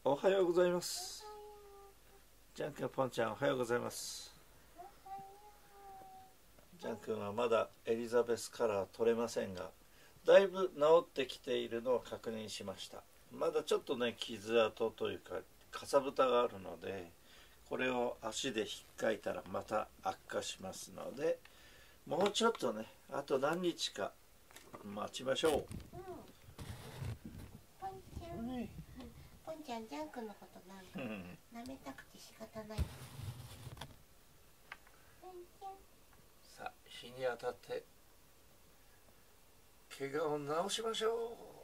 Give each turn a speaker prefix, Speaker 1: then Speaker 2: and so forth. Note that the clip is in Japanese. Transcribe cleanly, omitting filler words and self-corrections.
Speaker 1: おはようございます。ジャン君、ポンちゃん、おはようございます。ジャン君はまだエリザベスカラー取れませんが、だいぶ治ってきているのを確認しました。まだちょっとね、傷跡というかかさぶたがあるので、これを足で引っかいたらまた悪化しますので、もうちょっとね、あと何日か待ちましょう。
Speaker 2: ポンちゃん、ジャン君のことなんか舐めたくて仕方ない。
Speaker 1: さあ、日に当たって怪我を治しましょう。